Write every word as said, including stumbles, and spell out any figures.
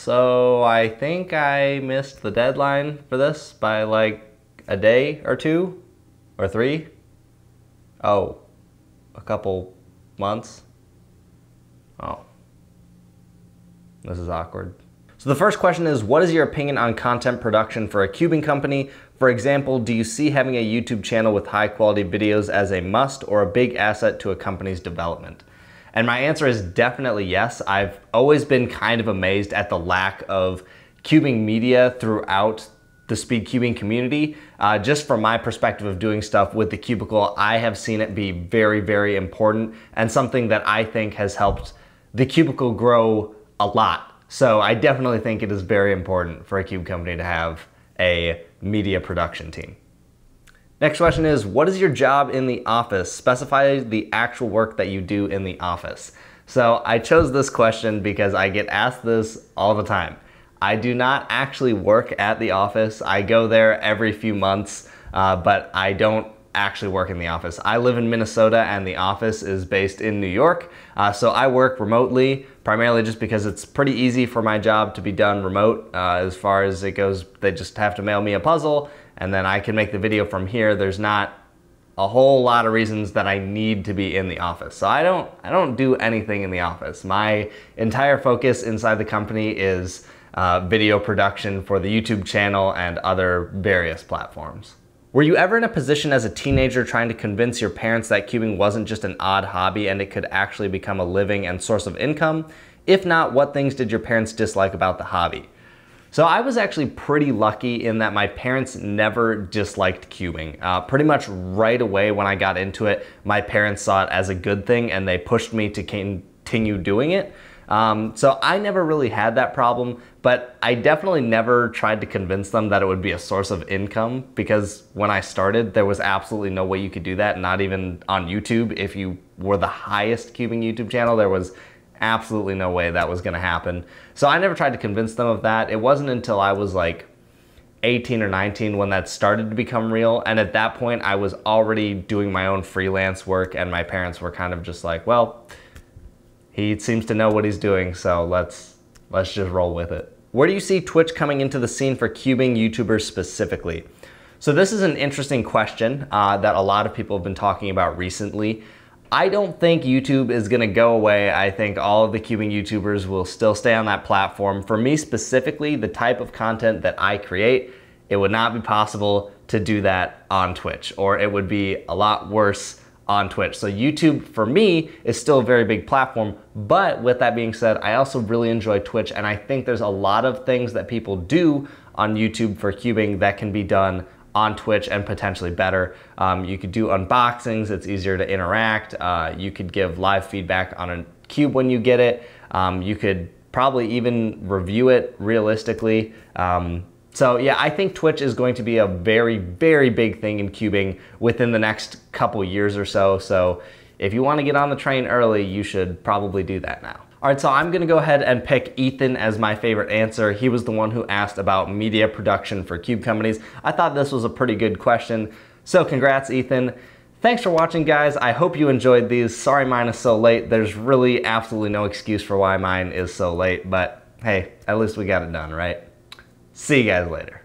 So I think I missed the deadline for this by like a day or two or three. Oh, a couple months. Oh, this is awkward. So the first question is, what is your opinion on content production for a cubing company? For example, do you see having a YouTube channel with high quality videos as a must or a big asset to a company's development? And my answer is definitely yes. I've always been kind of amazed at the lack of cubing media throughout the speed cubing community. Uh, just from my perspective of doing stuff with the cubicle, I have seen it be very, very important and something that I think has helped the cubicle grow a lot. So I definitely think it is very important for a cube company to have a media production team. Next question is, what is your job in the office? Specify the actual work that you do in the office. So I chose this question because I get asked this all the time. I do not actually work at the office. I go there every few months, uh, but I don't actually work in the office. I live in Minnesota and the office is based in New York. Uh, so I work remotely, primarily just because it's pretty easy for my job to be done remote. Uh, as far as it goes, they just have to mail me a puzzle and then I can make the video from here. There's not a whole lot of reasons that I need to be in the office. So I don't, I don't do anything in the office. My entire focus inside the company is uh, video production for the YouTube channel and other various platforms. Were you ever in a position as a teenager trying to convince your parents that cubing wasn't just an odd hobby and it could actually become a living and source of income? If not, what things did your parents dislike about the hobby? So I was actually pretty lucky in that my parents never disliked cubing. Uh, pretty much right away when I got into it, my parents saw it as a good thing and they pushed me to continue doing it. Um, so I never really had that problem, but I definitely never tried to convince them that it would be a source of income, because when I started, there was absolutely no way you could do that, not even on YouTube. If you were the highest cubing YouTube channel, there was absolutely no way that was gonna happen. So I never tried to convince them of that. It wasn't until I was like eighteen or nineteen when that started to become real, and at that point I was already doing my own freelance work and my parents were kind of just like, well, he seems to know what he's doing, so let's let's just roll with it. Where do you see Twitch coming into the scene for cubing YouTubers specifically? So this is an interesting question uh, that a lot of people have been talking about recently. I don't think YouTube is gonna go away. I think all of the cubing YouTubers will still stay on that platform. For me specifically, the type of content that I create, it would not be possible to do that on Twitch, or it would be a lot worse on Twitch. So YouTube for me is still a very big platform, but with that being said, I also really enjoy Twitch, and I think there's a lot of things that people do on YouTube for cubing that can be done on Twitch and potentially better. Um, you could do unboxings, it's easier to interact. Uh, you could give live feedback on a cube when you get it. Um, you could probably even review it realistically. Um, So yeah, I think Twitch is going to be a very, very big thing in cubing within the next couple years or so. So if you want to get on the train early, you should probably do that now. All right, so I'm gonna go ahead and pick Ethan as my favorite answer. He was the one who asked about media production for cube companies. I thought this was a pretty good question. So congrats, Ethan. Thanks for watching, guys. I hope you enjoyed these. Sorry mine is so late. There's really absolutely no excuse for why mine is so late, but hey, at least we got it done, right? See you guys later.